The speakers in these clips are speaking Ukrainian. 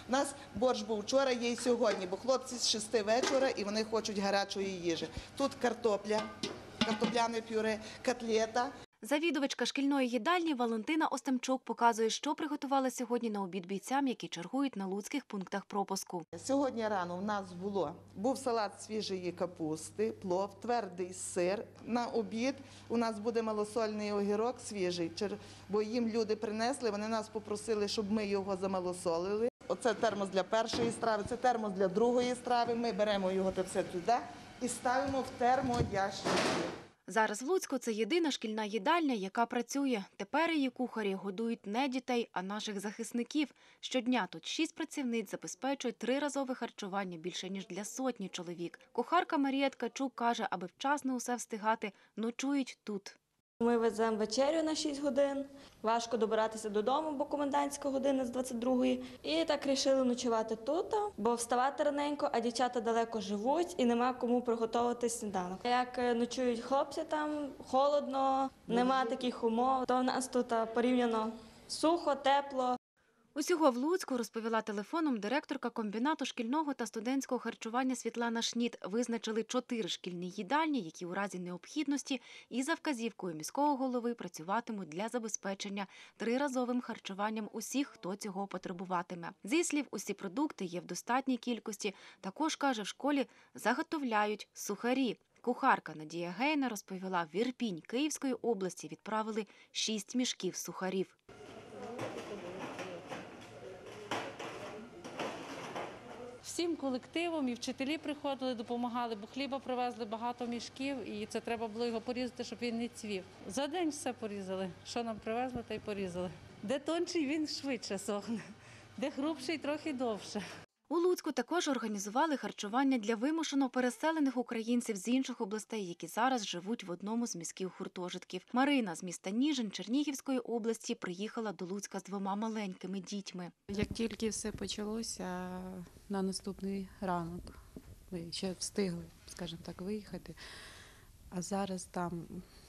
У нас борщ був вчора, є і сьогодні, бо хлопці з 6 вечора і вони хочуть гарячої їжі. Тут картопля, картопляне пюре, котлета. Завідувачка шкільної їдальні Валентина Остемчук показує, що приготували сьогодні на обід бійцям, які чергують на луцьких пунктах пропуску. Сьогодні рано у нас був салат свіжої капусти, плов, твердий сир. На обід у нас буде малосольний огірок свіжий, бо їм люди принесли, вони нас попросили, щоб ми його замалосолили. Оце термос для першої страви, це термос для другої страви. Ми беремо його все туди і ставимо в термоящики. Зараз в Луцьку це єдина шкільна їдальня, яка працює. Тепер її кухарі годують не дітей, а наших захисників. Щодня тут 6 працівниць забезпечують триразове харчування більше, ніж для сотні чоловік. Кухарка Марія Ткачук каже, аби вчасно усе встигати, ночують тут. Ми веземо вечерю на 6 годин, важко добиратися додому, бо комендантська година з 22-ї. І так вирішили ночувати тут, бо вставати раненько, а дівчата далеко живуть і нема кому приготувати сніданок. Як ночують хлопці там, холодно, нема таких умов, то в нас тут порівняно сухо, тепло. Усього в Луцьку, розповіла телефоном директорка комбінату шкільного та студентського харчування Світлана Шніт, визначили 4 шкільні їдальні, які у разі необхідності і за вказівкою міського голови працюватимуть для забезпечення триразовим харчуванням усіх, хто цього потребуватиме. Зі слів, усі продукти є в достатній кількості. Також, каже, в школі заготовляють сухарі. Кухарка Надія Гейна розповіла, в Ірпінь Київської області відправили 6 мішків сухарів. Всім колективом і вчителі приходили, допомагали, бо хліба привезли багато мішків, і це треба було його порізати, щоб він не цвів. За день все порізали. Що нам привезли, то й порізали. Де тонший, він швидше сохне, де грубший, трохи довше. У Луцьку також організували харчування для вимушено переселених українців з інших областей, які зараз живуть в одному з міських гуртожитків. Марина з міста Ніжин Чернігівської області приїхала до Луцька з 2 маленькими дітьми. Як тільки все почалося, на наступний ранок ми ще встигли, скажімо так, виїхати. А зараз там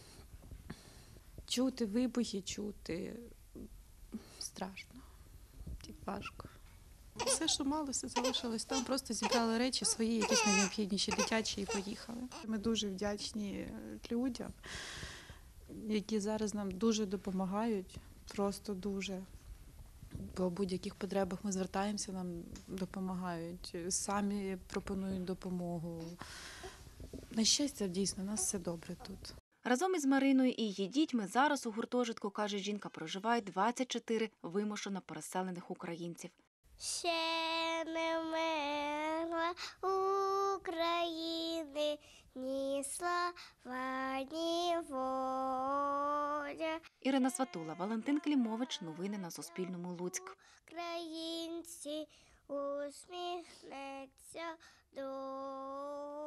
чути вибухи, чути страшно, важко. Все, що малося, залишилось там, просто зібрали речі свої, якісь найнеобхідніші, дитячі, і поїхали. Ми дуже вдячні людям, які зараз нам дуже допомагають, просто дуже. По будь-яких потребах ми звертаємося, нам допомагають, самі пропонують допомогу. На щастя, дійсно, у нас все добре тут. Разом із Мариною і її дітьми зараз у гуртожитку, каже жінка, проживає 24 вимушено переселених українців. Ще не вмерла України ні слава, ні воля. Ірина Сватула, Валентин Клімович. Новини на Суспільному. Луцьк. Українці усміхнеться доля.